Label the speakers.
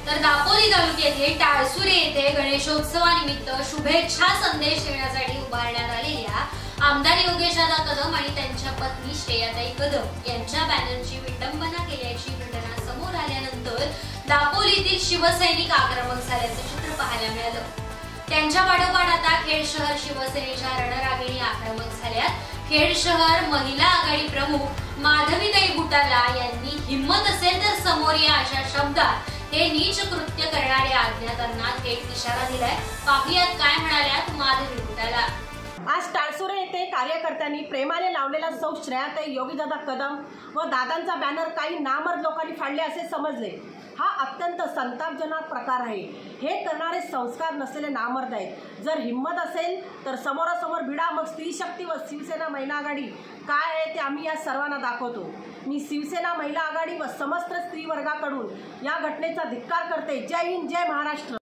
Speaker 1: तर दापोली तालुक्यातील टाळसुरे येथे गणेशोत्सवानिमित्त शुभेच्छा संदेश देण्यासाठी उभारण्यात आलेल्या आमदार योगेशदादा कदम आणि त्यांच्या पत्नी श्रेयाताई कदम यांच्या बॅनरची विटंबना केल्याची घटना समोर आल्यानंतर दापोलीतील शिवसैनिक आक्रमक झाल्याचे चित्र पाहायला मिळालं। त्यांच्या पाठोपाठ आता खेड शहर शिवसेनेच्या रणरागिणी आक्रमक झाल्यात। खेड शहर महिला आघाडी प्रमुख माधवीताई बुटाला यांनी हिम्मत असेल तर समोर या अशा शब्दात हे नीच कृत्य करणाऱ्या अज्ञातांना थेट इशारा दिलाय। पाहुयात काय म्हणाल्यात माधवी बुटाला।
Speaker 2: आज टाळसुरे येथे कार्यकर्त्यांनी प्रेमाने लावलेला सौ श्रेयाताई योगीदादा कदम व दादांचा बॅनर काही नामर्द लोकांनी फाडले असे समजले। हा अत्यंत संतापजनक प्रकार आहे। हे करणारे संस्कार नसलेले नामर्द आहेत। जर हिम्मत असेल तर समोरासमोर भिडा, मग स्त्री शक्ती व शिवसेना महिला आघाडी काय आहे ते आम्ही या सर्वांना दाखवतो। मी शिवसेना महिला आघाडी व समस्त स्त्री वर्गाकडून या घटनेचा धिक्कार करते। जय हिंद, जय महाराष्ट्र।